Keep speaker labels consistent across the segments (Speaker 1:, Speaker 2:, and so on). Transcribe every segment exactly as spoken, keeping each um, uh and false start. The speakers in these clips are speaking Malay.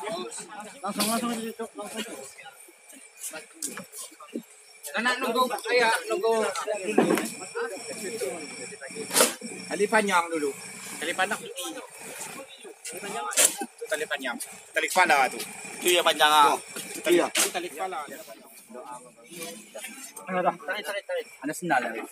Speaker 1: Langsung langsung ditutup langsung.
Speaker 2: Anak nunggu ayah nunggu tali panjang dulu. Tali panjang dulu. Tali panjang. Tali kepala tu.
Speaker 3: Itu ya panjang ah.
Speaker 2: Iya. Tali kepala.
Speaker 1: Ada, tarik tarik tarik. Ada sendal ya.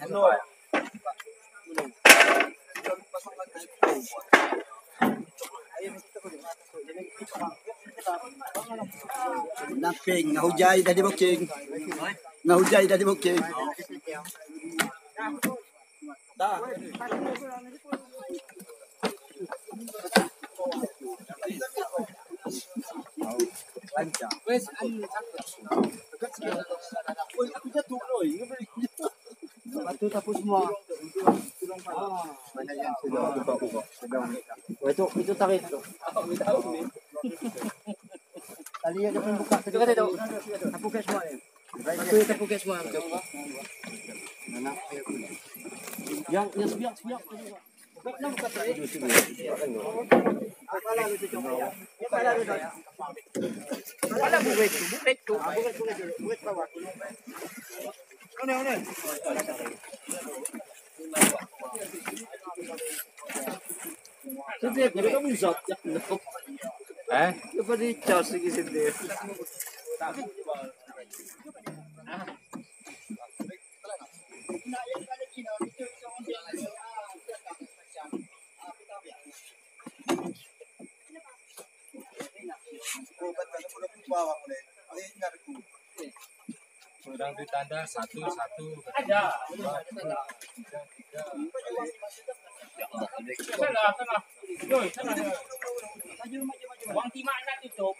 Speaker 3: Naping, nahujay dari booking. Nahujay dari booking. Dah. Lancar.
Speaker 2: Wes,
Speaker 3: Aku jatuh loh.
Speaker 1: Batu tapu semua.
Speaker 3: Banyak yang sudah buka-buka.
Speaker 1: Itu itu tarik itu. Tali yang depan buka. Itu kata itu. Tapu ke semua ya. Itu tapu ke semua. Yang yang sebiak sebiak. Buka buka tarik. Kepala lu coba ya. Kepala lu dah. Kepala buat tu, buat tu, buat buat buat bawah. Mana mana? Sedih, kita kamu bisa.
Speaker 2: eh,
Speaker 1: Lepas ni charge lagi sedih.
Speaker 2: Sudah ditanda satu satu.
Speaker 4: Ada. Sana, sana. Yoi, sana. Maju, maju, maju. Wang timak nak tutup.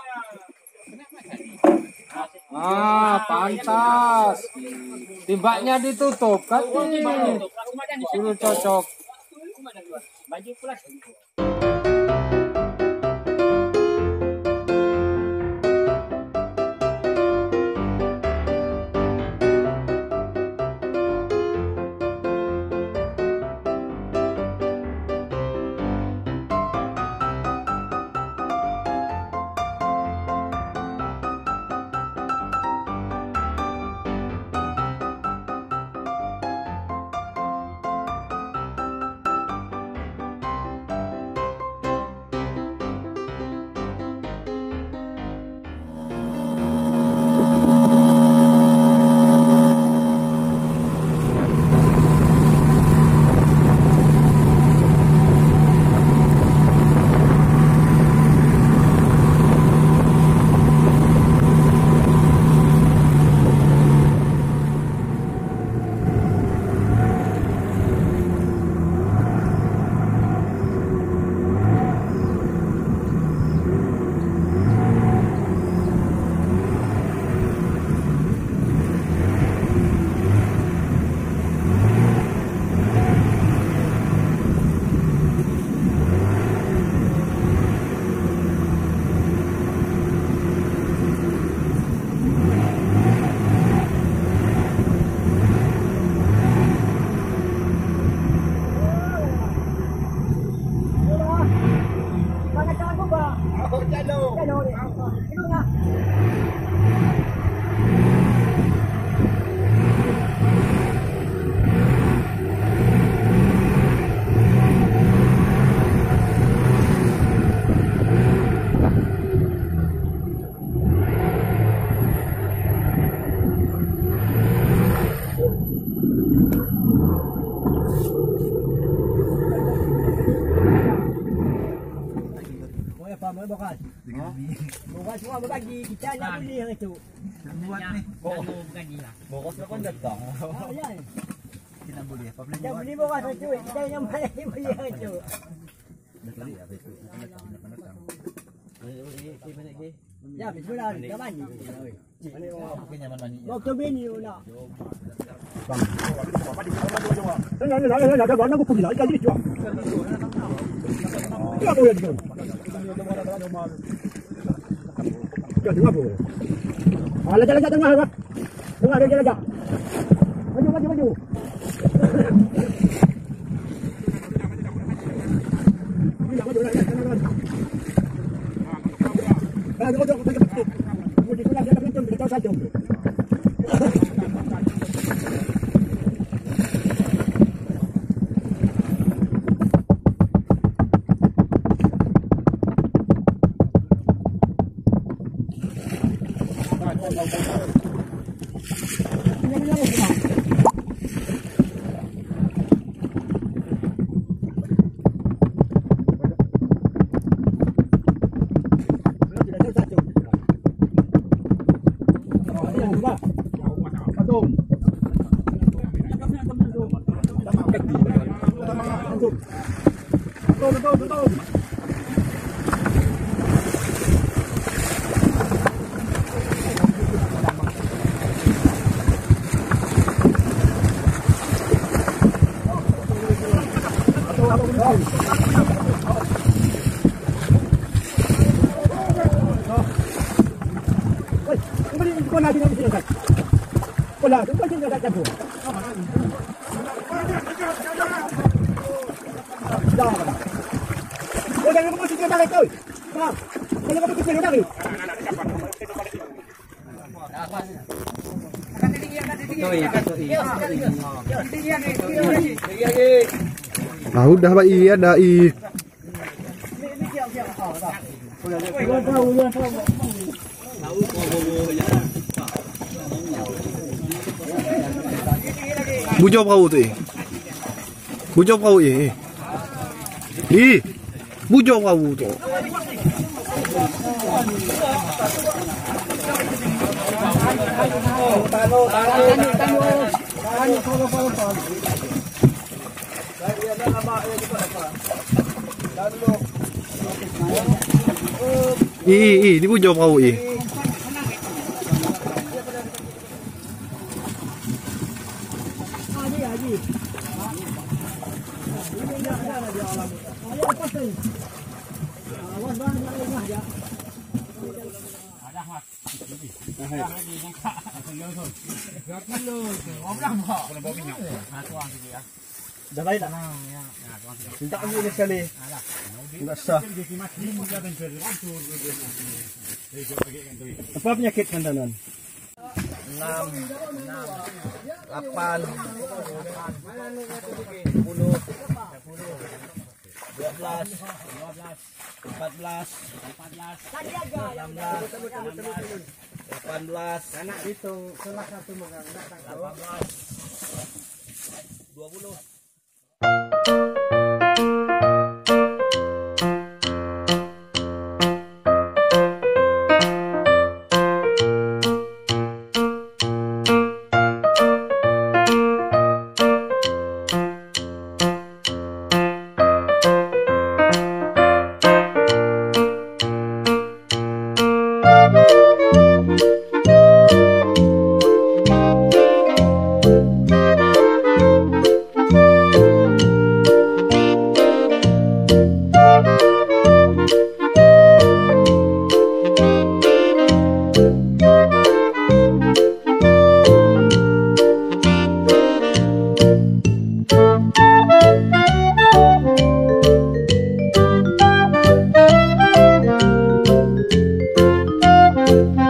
Speaker 4: Ah.
Speaker 2: Ah, pantas. Timbaknya ditutup kan? Suruh cocok.
Speaker 4: Baju plus.
Speaker 1: Bukan. Bukan semua berbagi. Kita nak beli yang itu.
Speaker 3: Buat ni.
Speaker 4: Kalau bergaji lah.
Speaker 3: Bokos kan datang.
Speaker 1: Oh, ya.
Speaker 3: Kita boleh apa boleh
Speaker 1: Kita
Speaker 3: buat.
Speaker 1: beli bukan satu. Kita yang mana yang beli yang itu. Ya, bismillah. Dah mandi.
Speaker 3: Pakai nyaman mandi.
Speaker 1: Waktu bini nak.
Speaker 5: Jangan jangan jangan jangan jangan aku pergi lagi lagi jual. Tidak boleh jual. Jadi apa? Ah, lajak lajak tengah apa? Tengah lajak lajak. Maju maju maju. Maju maju lajak tengah. Ah, duduk, duduk, duduk, duduk. Kemudian pulang dia akan menonton kita satu. Wala, ito kasi nagkakad po. Jangan ka. Wala ka po sige bakit oy. Ha? Wala ka po sige bakit?
Speaker 3: Ah, udah Pak I, ada I. Bujo perahu tu eh. Bujo perahu eh. Ih. Bujo perahu tu. Ih, ih, di bujo perahu eh.
Speaker 5: Dah baik tak? Minta ambil ni sekali. Enggak sah. Apa penyakit kandanan?
Speaker 1: enam, delapan, sepuluh, dua belas, empat belas, enam belas, delapan belas, anak hitung salah satu megang delapan belas, dua puluh.
Speaker 6: Thank you.